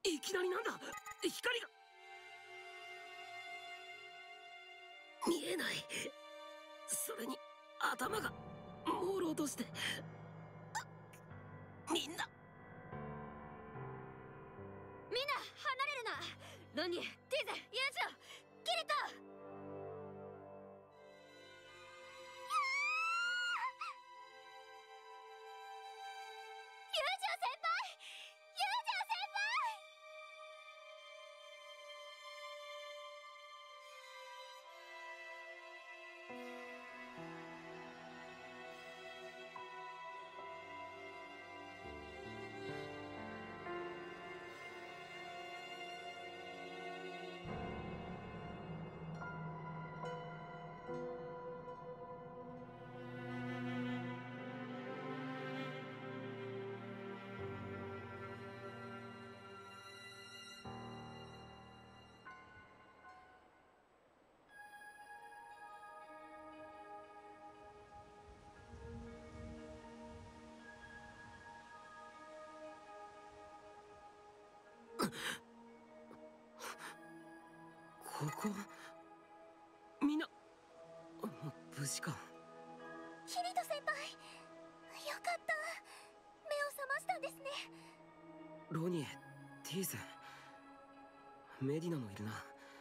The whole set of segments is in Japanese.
いきなりなんだ、光が見えない。それに頭が朦朧として。みんな離れるな。ロニー、ティーゼ、ユージオ、キリト。 ここみんな無事か。 キリト先輩、よかった。目を覚ましたんですね。 ロニー、ティーゼ、メディナもいるな。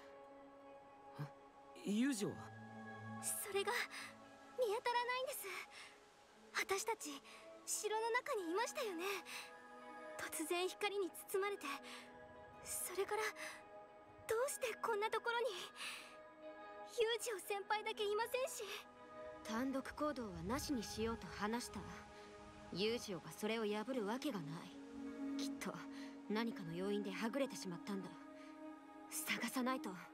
ユージオは？ それが見当たらないんです。私たち城の中にいましたよね。突然光に包まれて、それからどうしてこんなところに。ユージオ先輩だけいませんし。単独行動はなしにしようと話した。ユージオがそれを破るわけがない。きっと何かの要因ではぐれてしまったんだ。探さないと。はい、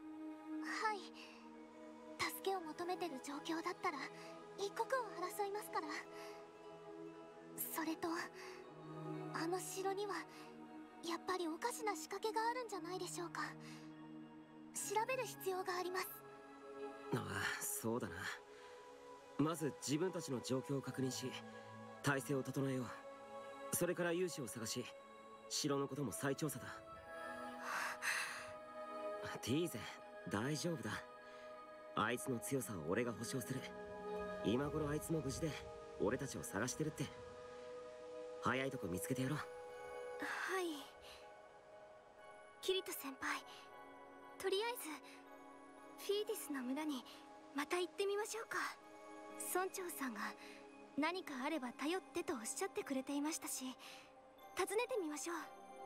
助けを求めてる状況だったら一刻を争いますから。それとあの城にはやっぱりおかしな仕掛けがあるんじゃないでしょうか。調べる必要があります。 ああ、そうだな。まず自分たちの状況を確認し、体制を整えよう。それから勇士を探し、城のことも再調査だ。ティーゼ、大丈夫だ。あいつの強さは俺が保証する。今頃あいつも無事で俺たちを探してるって。早いとこ見つけてやろう。 はい。キリト先輩、とりあえずフィーディスの村にまた行ってみましょうか。村長さんが何かあれば頼ってとおっしゃってくれていましたし、訪ねてみましょう。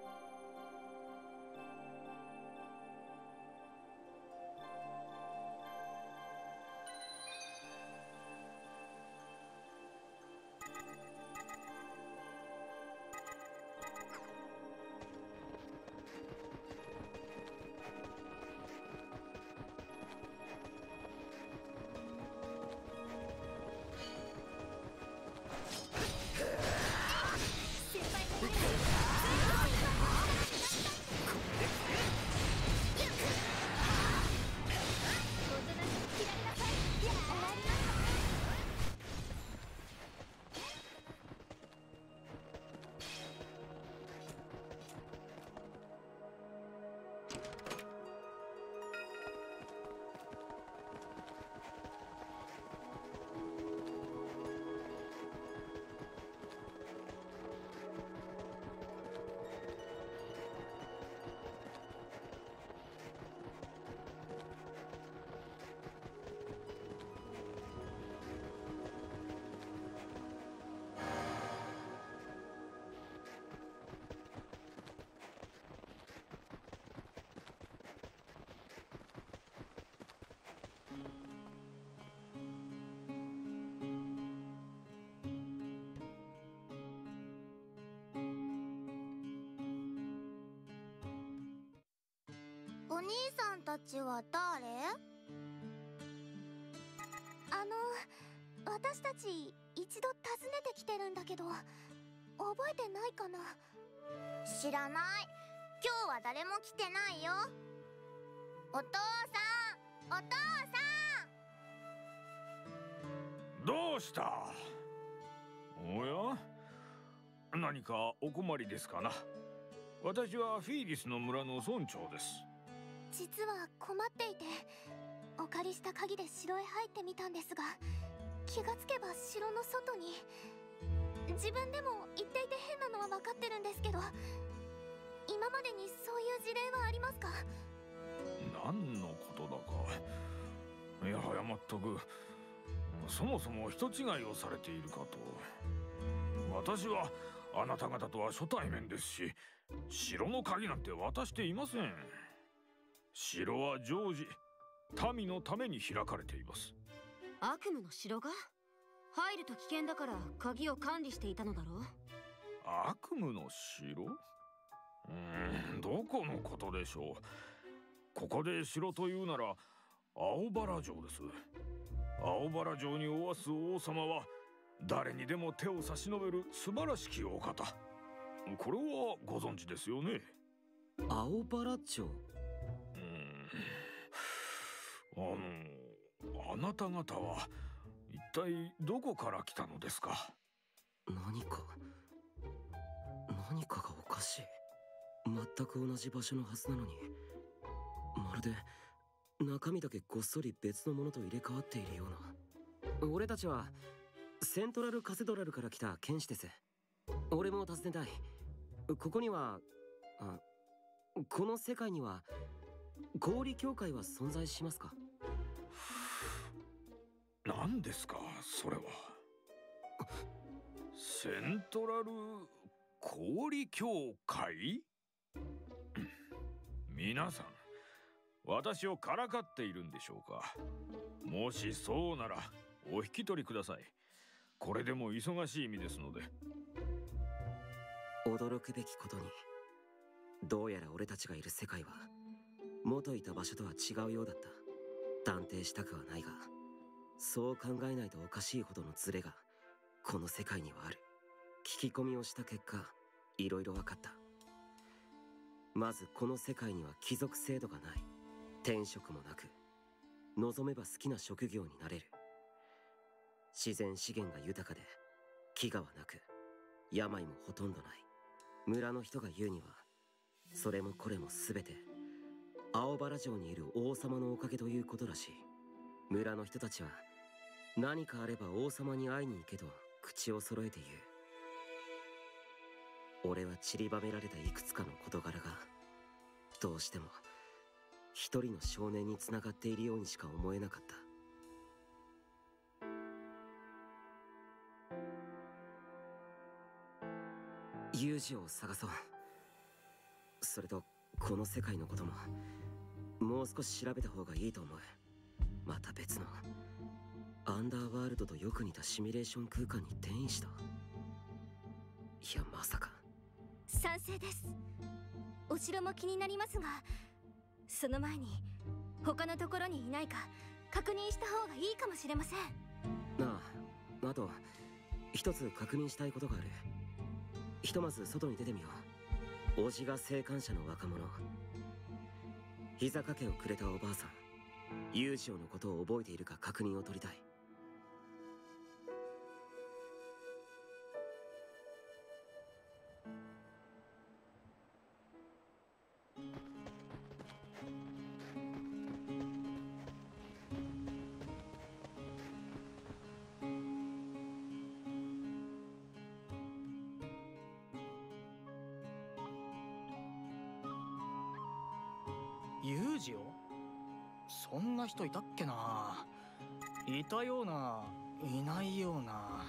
お兄さんたちは誰？私たち一度訪ねてきてるんだけど、覚えてないかな？知らない。今日は誰も来てないよ。お父さん、お父さん。 どうした？おや？何かお困りですかな？ 私はフィーリスの村の村長です。 実は困っていて、お借りした鍵で城へ入ってみたんですが、気がつけば城の外に。自分でも言っていて変なのは分かってるんですけど、今までにそういう事例はありますか？ 何のことだか。いやはやまったく、そもそも人違いをされているかと。私はあなた方とは初対面ですし、城の鍵なんて渡していません。城は常時民のために開かれています。 悪夢の城が入ると危険だから鍵を管理していたのだろう。 悪夢の城？どこのことでしょう。ここで城というなら青原城です。青原城におわす王様は誰にでも手を差し伸べる素晴らしきお方。これはご存知ですよね。 青原城？ あなた方は一体どこから来たのですか？ 何かがおかしい。全く同じ場所のはずなのに、まるで中身だけごっそり別のものと入れ替わっているような。俺たちはセントラルカセドラルから来た剣士です。俺も尋ねたい。ここにはこの世界には氷協会は存在しますか？ 何ですかそれは。セントラル氷協会？皆さん、私をからかっているんでしょうか。もしそうならお引き取りください。これでも忙しい身ですので。 驚くべきことに、どうやら俺たちがいる世界は元いた場所とは違うようだった。断定したくはないが、そう考えないとおかしいほどのズレがこの世界にはある。聞き込みをした結果、いろいろ分かった。まずこの世界には貴族制度がない。転職もなく、望めば好きな職業になれる。自然資源が豊かで飢餓はなく、病もほとんどない。村の人が言うには、それもこれも全て青原城にいる王様のおかげということらしい。村の人たちは何かあれば王様に会いに行けと口を揃えて言う。俺は散りばめられたいくつかの事柄がどうしても一人の少年につながっているようにしか思えなかった。ユージを探そう。それとこの世界のことももう少し調べた方がいいと思う。また別のアンダーワールドとよく似たシミュレーション空間に転移した。いやまさか。 賛成です。お城も気になりますが、その前に他のところにいないか確認した方がいいかもしれません。 あと一つ確認したいことがある。ひとまず外に出てみよう。叔父が生還者の若者、膝掛けをくれたおばあさん、ユージオのことを覚えているか確認を取りたい。 ユージオ？そんな人いたっけな。いたような、いないような。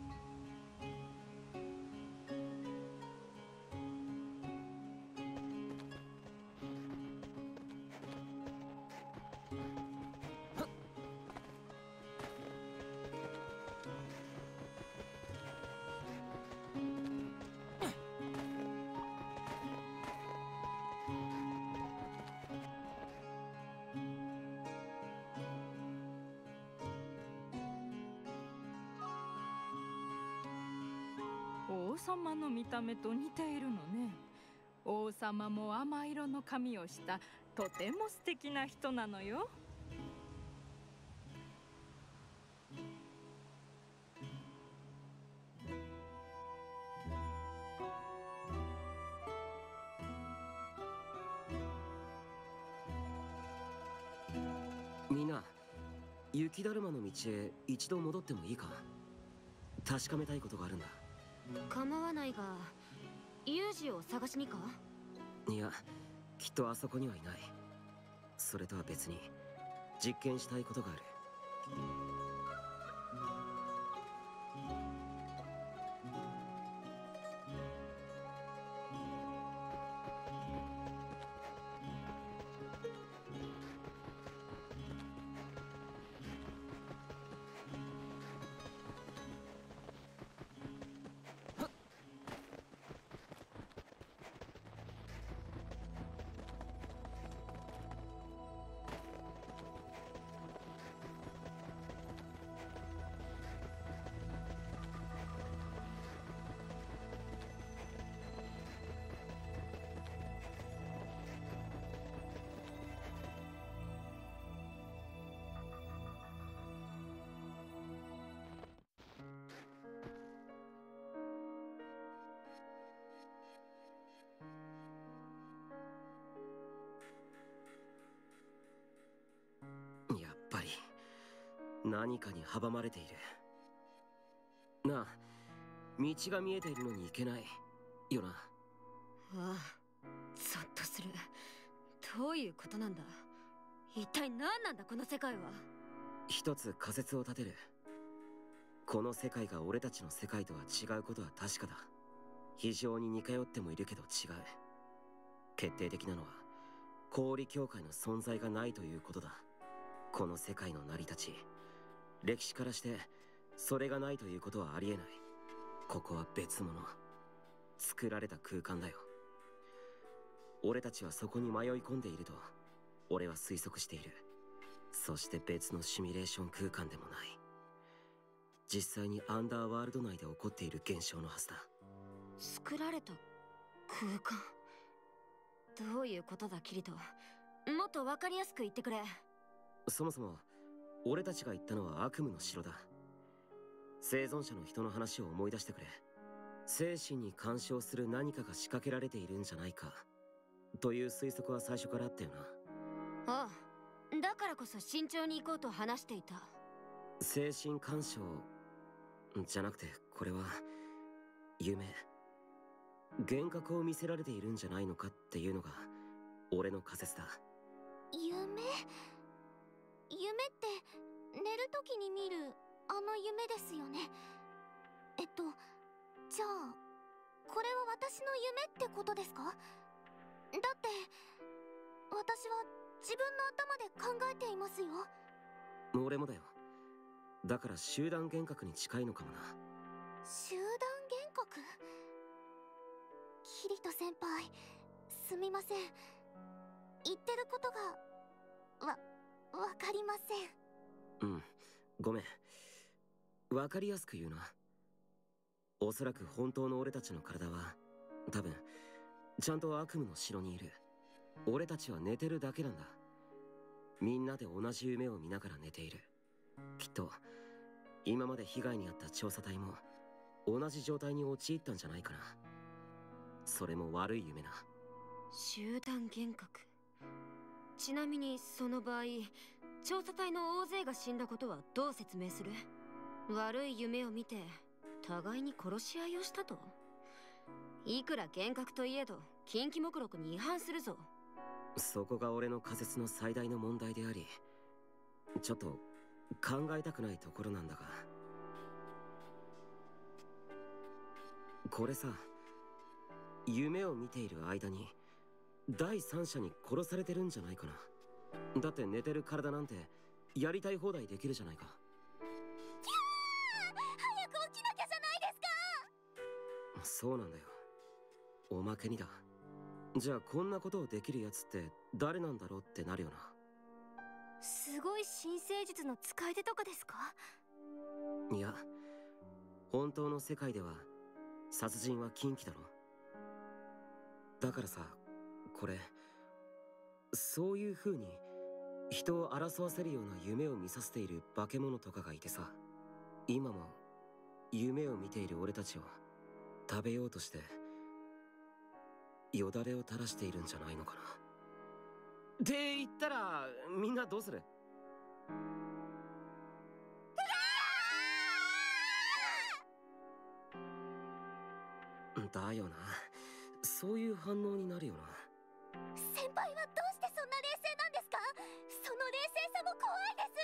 王様の見た目と似ているのね。王様も甘色の髪をしたとても素敵な人なのよ。 みんな、雪だるまの道へ一度戻ってもいいか？確かめたいことがあるんだ。 構わないが、ユージを探しにか？ いや、きっとあそこにはいない。それとは別に実験したいことがある。やっぱり何かに阻まれているな。あ、道が見えているのに行けないよな。 ああ、ゾッとする。どういうことなんだ？一体何なんだこの世界は。 一つ仮説を立てる。この世界が俺たちの世界とは違うことは確かだ。非常に似通ってもいるけど違う。決定的なのは氷境界の存在がないということだ。この世界の成り立ち、歴史からしてそれがないということはありえない。ここは別物、作られた空間だよ。俺たちはそこに迷い込んでいると俺は推測している。そして別のシミュレーション空間でもない。実際にアンダーワールド内で起こっている現象のはずだ。 作られた空間。どういうことだキリト。もっと分かりやすく言ってくれ。 そもそも俺たちが言ったのは悪夢の城だ。生存者の人の話を思い出してくれ。精神に干渉する何かが仕掛けられているんじゃないかという推測は最初からあったよな。 ああ、だからこそ慎重に行こうと話していた。 精神干渉じゃなくて、これは夢、幻覚を見せられているんじゃないのかっていうのが俺の仮説だ。 夢って寝るときに見るあの夢ですよね。じゃあこれは私の夢ってことですか？だって私は自分の頭で考えていますよ。 俺もだよ。だから集団幻覚に近いのかもな。 集団幻覚？キリト先輩、すみません。言ってることがわかりません。 うん、ごめん。わかりやすく言うな。おそらく本当の俺たちの体は多分ちゃんと悪夢の城にいる。俺たちは寝てるだけなんだ。みんなで同じ夢を見ながら寝ている。きっと今まで被害に遭った調査隊も同じ状態に陥ったんじゃないかな。それも悪い夢な。 集団幻覚。ちなみにその場合、調査隊の大勢が死んだことはどう説明する？悪い夢を見て互いに殺し合いをしたと？いくら幻覚といえど禁忌目録に違反するぞ。 そこが俺の仮説の最大の問題であり、ちょっと考えたくないところなんだが。これさ、夢を見ている間に第三者に殺されてるんじゃないかな。だって寝てる体なんてやりたい放題できるじゃないか。 キャー！早く起きなきゃじゃないですか！ そうなんだよ。おまけにだ。じゃあこんなことをできるやつって誰なんだろうってなるよな。 すごい新生術の使い手とかですか？ いや、本当の世界では殺人は禁忌だろ。だからさ、これそういう風に人を争わせるような夢を見させている化け物とかがいてさ、今も夢を見ている俺たちを食べようとしてよだれを垂らしているんじゃないのかな。って言ったらみんなどうする？ だよな、そういう反応になるよな。 先輩はどうしてそんな冷静なんですか？その冷静さも怖いです。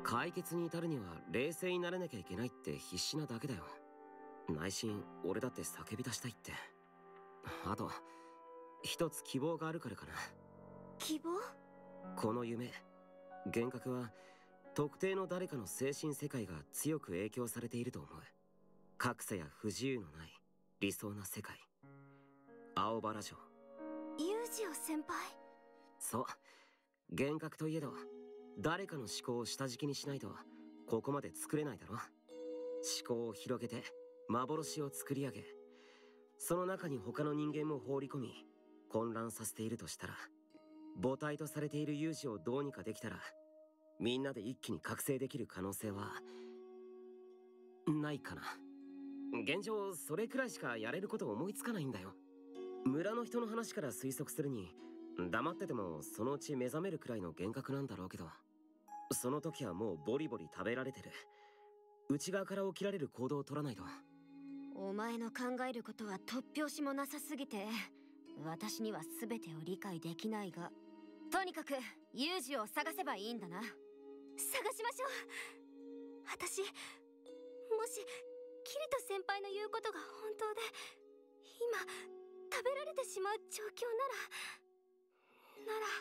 解決に至るには冷静にならなきゃいけないって必死なだけだよ。内心俺だって叫び出したいって。あと一つ希望があるからかな。 希望？ この夢、幻覚は特定の誰かの精神世界が強く影響されていると思う。格差や不自由のない理想な世界、青原城。 ユージオ先輩。 そう、幻覚といえど誰かの思考を下敷きにしないとここまで作れないだろ。思考を広げて幻を作り上げ、その中に他の人間も放り込み混乱させているとしたら、母体とされているユージをどうにかできたらみんなで一気に覚醒できる可能性はないかな。現状それくらいしかやれること思いつかないんだよ。村の人の話から推測するに、黙っててもそのうち目覚めるくらいの幻覚なんだろうけど、その時はもうボリボリ食べられてる。内側から起きられる行動を取らないと。 お前の考えることは突拍子もなさすぎて私には全てを理解できないが、とにかくユージを探せばいいんだな。 探しましょう。私、もしキリト先輩の言うことが本当で今食べられてしまう状況なら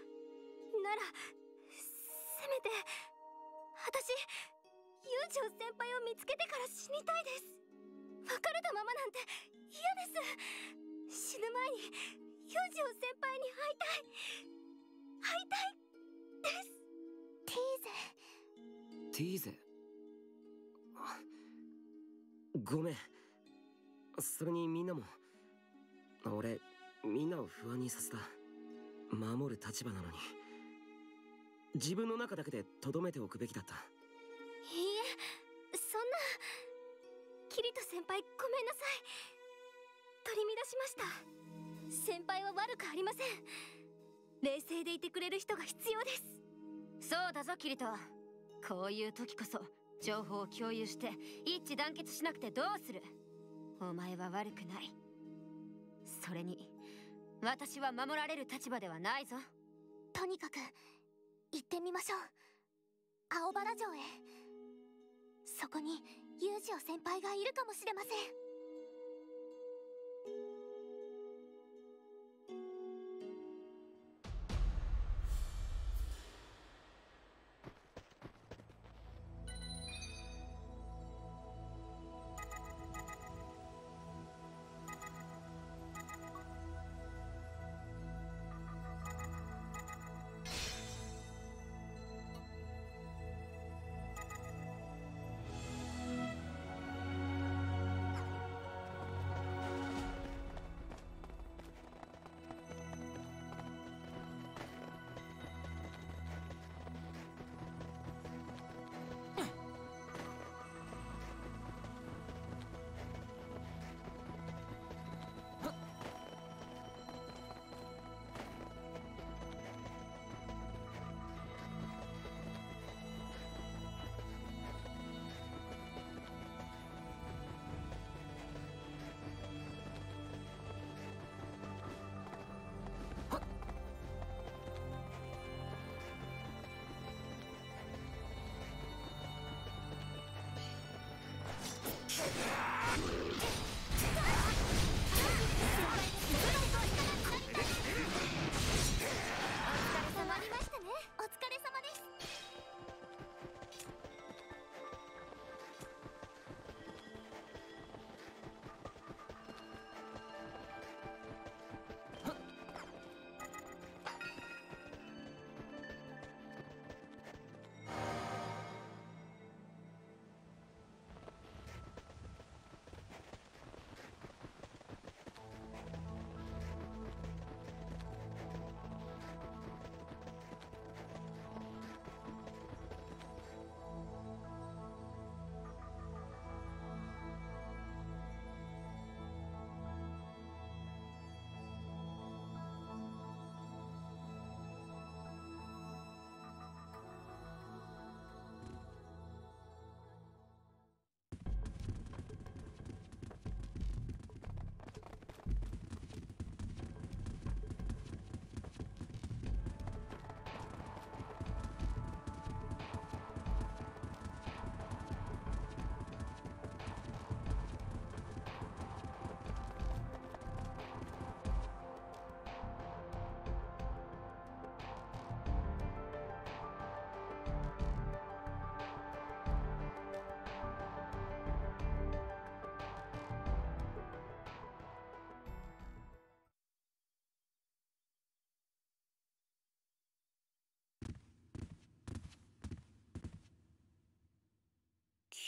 せめて私、ユージオ先輩を見つけてから死にたいです。別れたままなんて嫌です。死ぬ前にユージオ先輩に会いたいです。ティーゼ。 ティーゼ、ごめん。それにみんなも、俺みんなを不安にさせた。守る立場なのに自分の中だけで留めておくべきだった。 いいえ、そんな。キリト先輩、ごめんなさい。取り乱しました。先輩は悪くありません。冷静でいてくれる人が必要です。 そうだぞキリト、こういう時こそ情報を共有して一致団結しなくてどうする。お前は悪くない。それに私は守られる立場ではないぞ。 とにかく行ってみましょう。青原城へ。そこにユージオ先輩がいるかもしれません。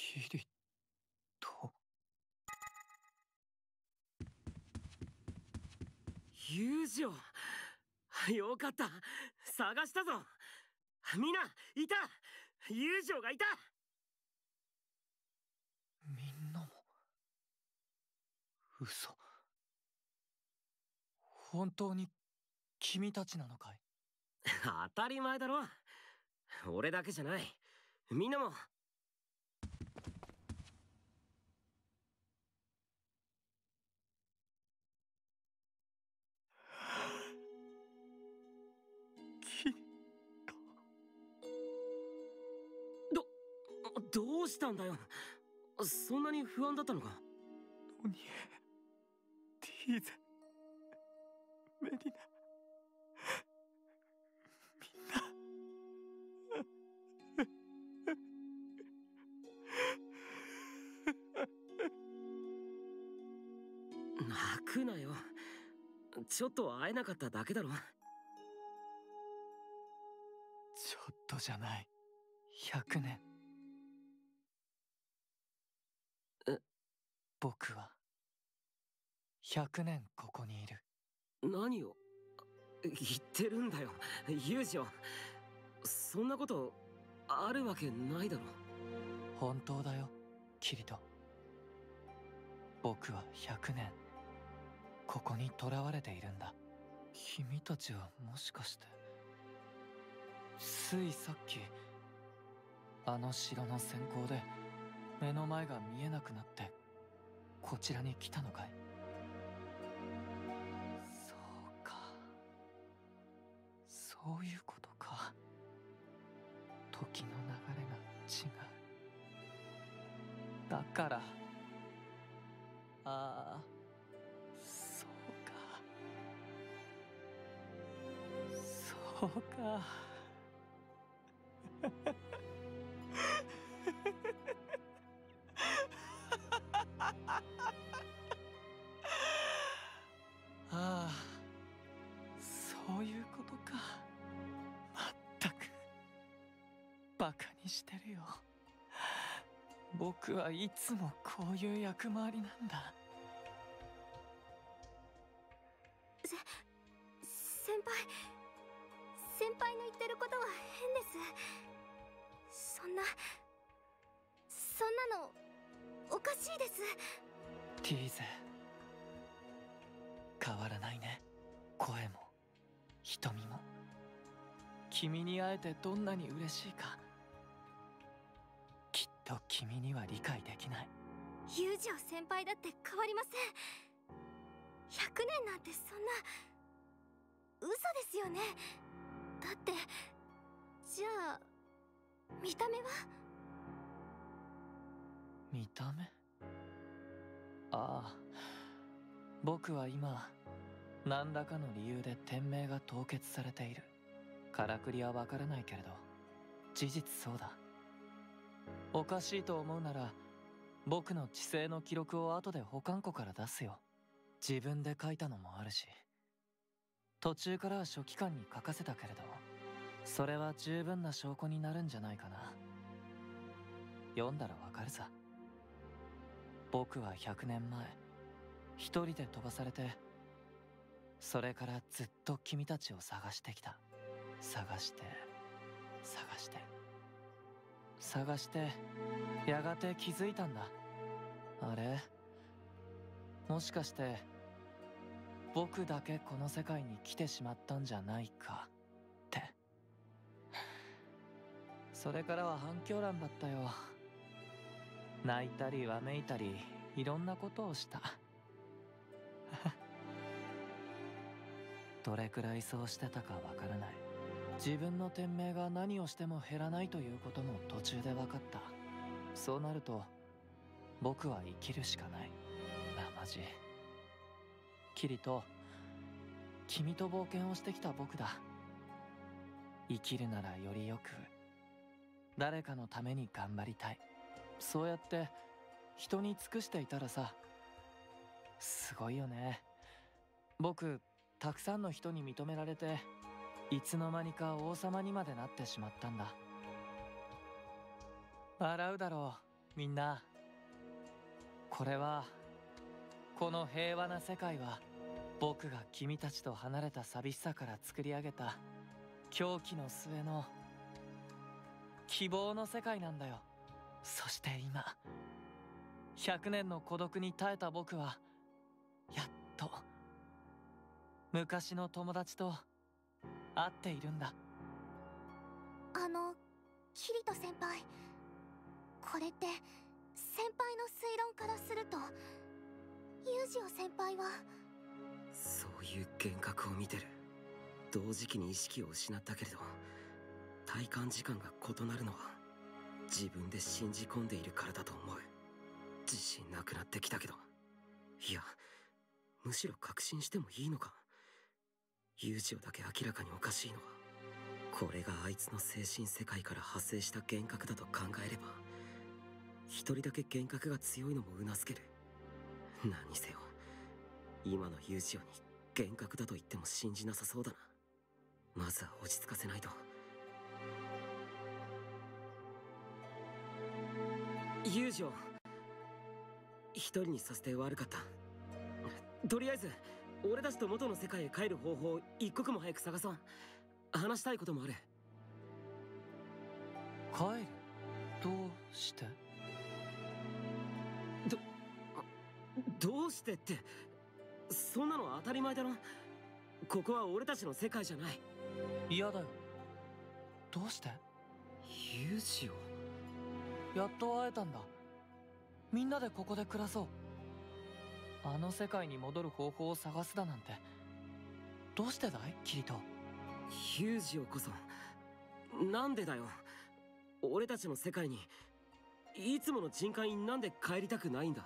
キリト。 ユージオ、よかった、探したぞ。みんないた、ユージオがいた。 みんなも嘘。本当に君たちなのかい？ 当たり前だろ。俺だけじゃない、みんなも。どうしたんだよ。そんなに不安だったのか？ ノニエ、ティーゼ、メディナ、 泣くなよ。ちょっと会えなかっただけだろ。 ちょっとじゃない。100年。僕は100年ここにいる。 何を言ってるんだよ、ユージオ。そんなことあるわけないだろ。 本当だよ、キリト。僕は100年ここに囚われているんだ。君たちはもしかして、ついさっきあの城の閃光で目の前が見えなくなってこちらに来たのかい？そうか、そういうことか。時の流れが違う。だからああ、そうか、そうか。ああ、そういうことか。まったくバカにしてるよ。僕はいつもこういう役回りなんだ。 先輩の言ってることは変です。そんなのおかしいです。 ティーゼ、変わらないね。声も瞳も。君に会えてどんなに嬉しいか、きっと君には理解できない。 ユージオ先輩だって変わりません。100年なんてそんな嘘ですよね。だってじゃあ見た目は？ 見た目？ああ、僕は今何らかの理由で天命が凍結されている。からくりはわからないけれど事実そうだ。おかしいと思うなら僕の知性の記録を後で保管庫から出すよ。自分で書いたのもあるし、途中からは書記官に書かせたけれど、それは十分な証拠になるんじゃないかな。読んだらわかるさ。僕は100年前一人で飛ばされて、それからずっと君たちを探してきた。探して探して探して、やがて気づいたんだ。あれ、もしかして僕だけこの世界に来てしまったんじゃないかって。それからは反響欄だったよ。泣いたりわめいたり、いろんなことをした。どれくらいそうしてたかわからない。自分の天命が何をしても減らないということも途中で分かった。そうなると僕は生きるしかない。なまじキリト、君と冒険をしてきた僕だ。生きるならよりよく、誰かのために頑張りたい。そうやって人に尽くしていたらさ、すごいよね。僕、たくさんの人に認められて、いつの間にか王様にまでなってしまったんだ。笑うだろう、 みんな。これは、この平和な世界は僕が君たちと離れた寂しさから作り上げた狂気の末の希望の世界なんだよ。そして今、100年の孤独に耐えた僕はやっと昔の友達と会っているんだ。 キリト先輩、これって先輩の推論からするとユージオ先輩はそういう幻覚を見てる。同時期に意識を失ったけれど体感時間が異なるのは自分で信じ込んでいるからだと思う。自信なくなってきたけど、いやむしろ確信してもいいのか。ユージオだけ明らかにおかしいのは、これがあいつの精神世界から派生した幻覚だと考えれば、一人だけ幻覚が強いのもうなずける。何にせよ今のユージオに幻覚だと言っても信じなさそうだな。まずは落ち着かせないと。ユージオ、一人にさせて悪かった。とりあえず俺たちと元の世界へ帰る方法を一刻も早く探そう。話したいこともある。 帰る？どうして？ どうしてって、そんなの当たり前だろ。ここは俺たちの世界じゃない。 嫌だよ。どうして？ ユージオ、 やっと会えたんだ。みんなでここで暮らそう。あの世界に戻る方法を探すだなんて。どうしてだい、キリト？ ユージオこそなんでだよ。俺たちの世界にいつもの人海になんで帰りたくないんだ。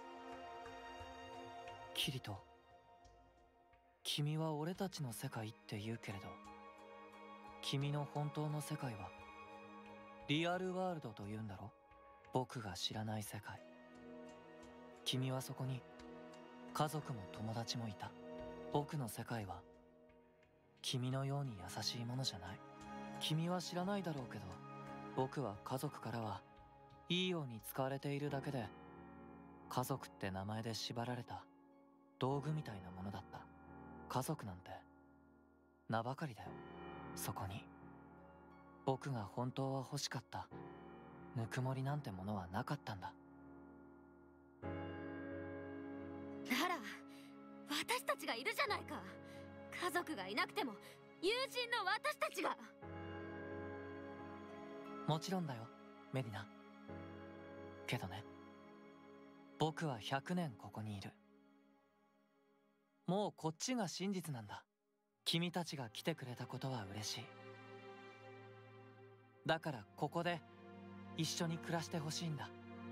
キリト、君は俺たちの世界って言うけれど、君の本当の世界はリアルワールドと言うんだろ。僕が知らない世界。君はそこに家族も友達もいた。僕の世界は君のように優しいものじゃない。君は知らないだろうけど、僕は家族からはいいように使われているだけで、家族って名前で縛られた道具みたいなものだった。家族なんて名ばかりだよ。そこに僕が本当は欲しかったぬくもりなんてものはなかったんだ。 なら私たちがいるじゃないか。家族がいなくても友人の私たちが。 もちろんだよ、メリナ。けどね、僕は100年ここにいる。もうこっちが真実なんだ。君たちが来てくれたことは嬉しい。だからここで一緒に暮らしてほしいんだ。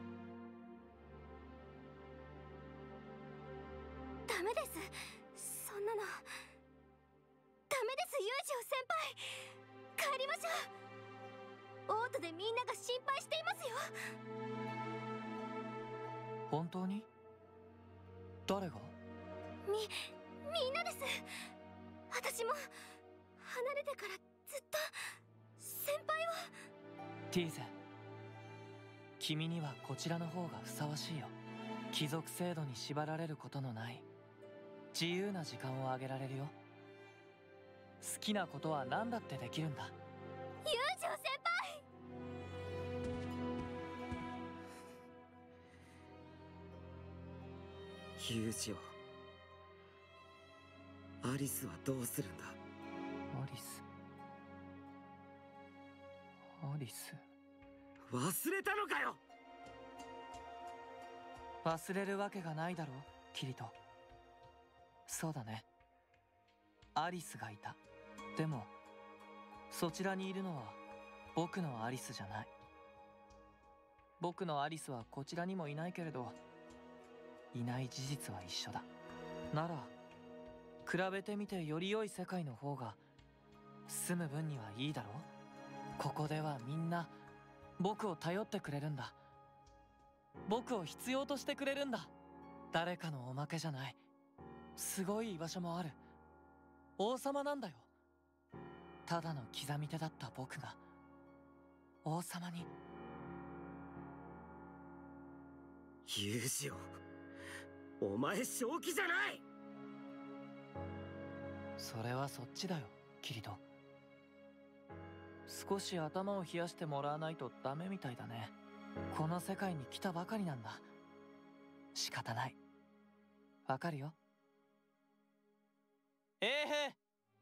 ダメです。そんなのダメです。ユージオ先輩、帰りましょう。オートでみんなが心配していますよ。 本当に？誰が？ みんなです。私も離れてからずっと先輩を。 ティーゼ、君にはこちらの方がふさわしいよ。貴族制度に縛られることのない自由な時間をあげられるよ。好きなことは何だってできるんだ。 ユージオ先輩。 ユージオ、アリスはどうするんだ。 アリス、アリス。 忘れたのかよ。 忘れるわけがないだろう、キリト。そうだね、アリスがいた。でもそちらにいるのは僕のアリスじゃない。僕のアリスはこちらにもいないけれど、いない事実は一緒だ。なら比べてみてより良い世界の方が住む分にはいいだろう。ここではみんな僕を頼ってくれるんだ。僕を必要としてくれるんだ。誰かのおまけじゃない。すごい居場所もある。王様なんだよ。ただの刻み手だった僕が王様に。 ユージオ、お前正気じゃない。 それはそっちだよ、キリト。少し頭を冷やしてもらわないとダメみたいだね。この世界に来たばかりなんだ。仕方ない。わかるよ。衛兵。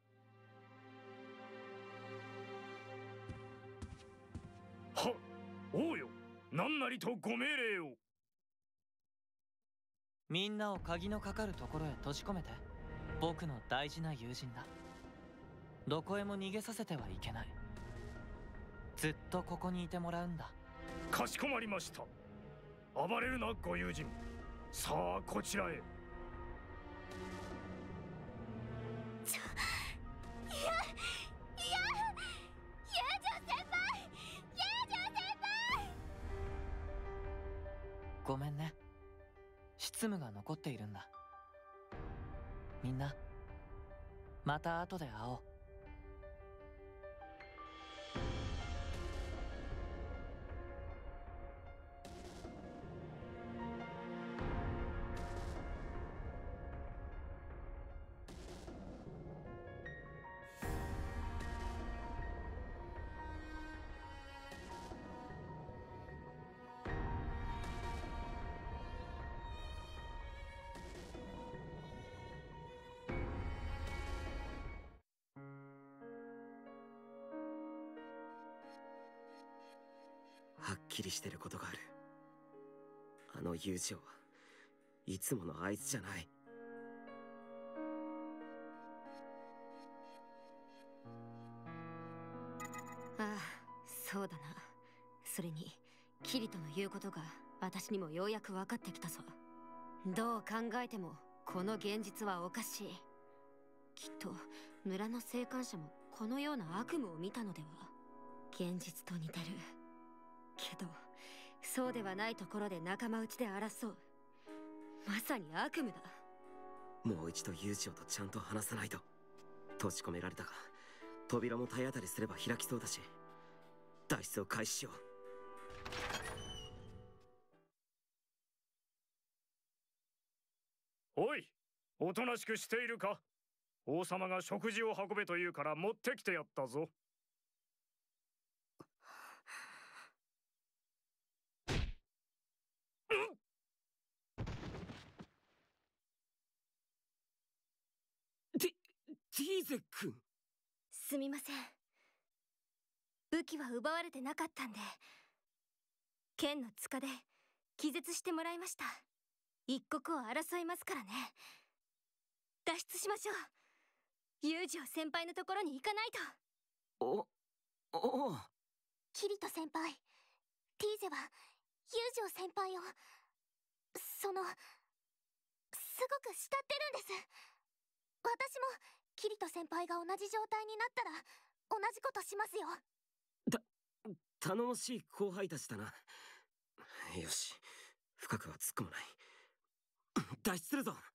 は、王よ、何なりとご命令を。 みんなを鍵のかかるところへ閉じ込めて。僕の大事な友人だ。どこへも逃げさせてはいけない。ずっとここにいてもらうんだ。 かしこまりました。暴れるな、ご友人。さあ、こちらへ。 ごめんね。執務が残っているんだ。みんな、また後で会おう。 はっきりしてることがある。あの友情はいつものあいつじゃない。 ああ、そうだな。それにキリトの言うことが私にもようやく分かってきたぞ。どう考えてもこの現実はおかしい。きっと村の生還者もこのような悪夢を見たのでは。現実と似てるけど、そうではないところで仲間内で争う。まさに悪夢だ。 もう一度ユージオとちゃんと話さないと。閉じ込められたが扉も体当たりすれば開きそうだし、脱出を開始しよう。おい、おとなしくしているか。王様が食事を運べというから持ってきてやったぞ。 ティーゼ君。 すみません。武器は奪われてなかったんで、剣の塚で気絶してもらいました。一刻を争いますからね。脱出しましょう。ユージオ先輩のところに行かないと。 おう。 キリト先輩、ティーゼはユージオ先輩をすごく慕ってるんです。私もキリト先輩が同じ状態になったら同じことしますよ。 頼もしい後輩たちだな。よし、深くは突っ込まない。脱出するぞ。